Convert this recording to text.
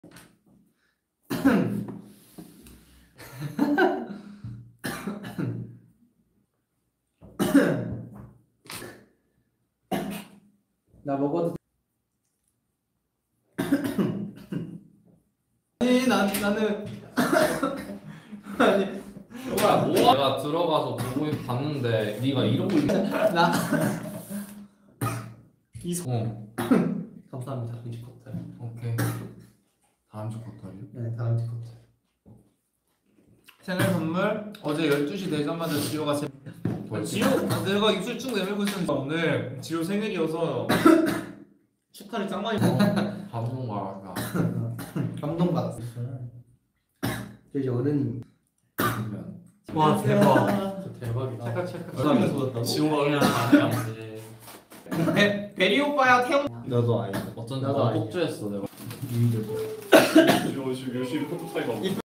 나 먹어도 아니 나는 아니 뭐야 내가 들어가서 보고 봤는데 네가 이러고 있는 나 감사합니다. 다람쥐 컵들. 오케이 다람쥐 겉털이요? 네 다람쥐 컵들. 생일 선물 어제 12시 되자마자 지효가 내가 입술 쭉 내밀고 있었는데 오늘 지효 생일이어서 축하를 짱 많이 감동 말한다. 감동받았어. 저 이제 어른이. 와 대박. 대박이다. 찰칵찰칵 감사합니다. 지효가 베리 오빠야 태용 나도 아이. 어쩐지 나도 너무 아니야. 폭주했어 내가. 열심히 포토타임 하고.